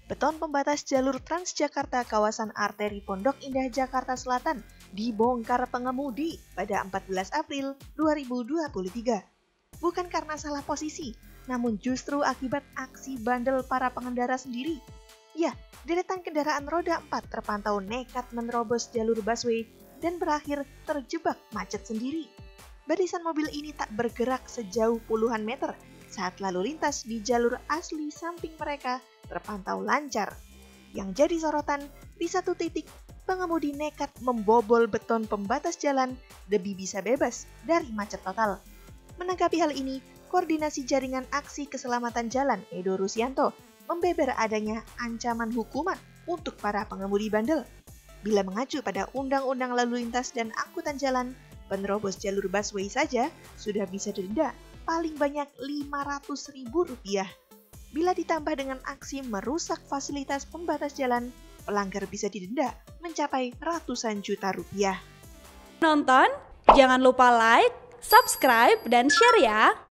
Beton pembatas jalur Transjakarta kawasan arteri Pondok Indah Jakarta Selatan dibongkar pengemudi pada 14 April 2023. Bukan karena salah posisi, namun justru akibat aksi bandel para pengendara sendiri. Ya, deretan kendaraan roda 4 terpantau nekat menerobos jalur busway dan berakhir terjebak macet sendiri. Barisan mobil ini tak bergerak sejauh puluhan meter saat lalu lintas di jalur asli samping mereka terpantau lancar. Yang jadi sorotan, di satu titik, pengemudi nekat membobol beton pembatas jalan demi bisa bebas dari macet total. Menanggapi hal ini, Koordinasi Jaringan Aksi Keselamatan Jalan Edo Rusianto membeber adanya ancaman hukuman untuk para pengemudi bandel. Bila mengacu pada Undang-Undang Lalu Lintas dan Angkutan Jalan, penerobos jalur busway saja sudah bisa didenda paling banyak Rp500.000. Bila ditambah dengan aksi merusak fasilitas pembatas jalan, pelanggar bisa didenda mencapai ratusan juta rupiah. Nonton, jangan lupa like, subscribe, dan share ya!